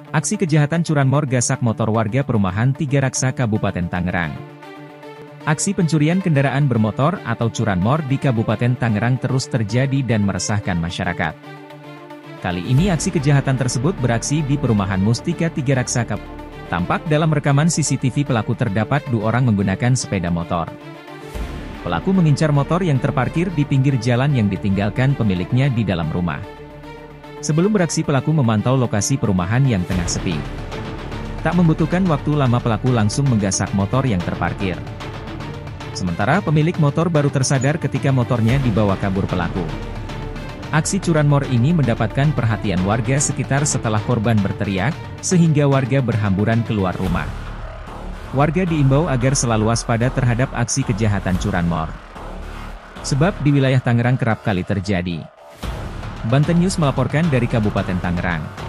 Aksi kejahatan curanmor gasak motor warga perumahan Tiga Raksa Kabupaten Tangerang. Aksi pencurian kendaraan bermotor atau curanmor di Kabupaten Tangerang terus terjadi dan meresahkan masyarakat. Kali ini aksi kejahatan tersebut beraksi di perumahan Mustika Tiga Raksa Kabupaten. Tampak dalam rekaman CCTV pelaku terdapat 2 orang menggunakan sepeda motor. Pelaku mengincar motor yang terparkir di pinggir jalan yang ditinggalkan pemiliknya di dalam rumah. Sebelum beraksi pelaku memantau lokasi perumahan yang tengah sepi. Tak membutuhkan waktu lama pelaku langsung menggasak motor yang terparkir. Sementara pemilik motor baru tersadar ketika motornya dibawa kabur pelaku. Aksi curanmor ini mendapatkan perhatian warga sekitar setelah korban berteriak, sehingga warga berhamburan keluar rumah. Warga diimbau agar selalu waspada terhadap aksi kejahatan curanmor. Sebab di wilayah Tangerang kerap kali terjadi. Banten News melaporkan dari Kabupaten Tangerang.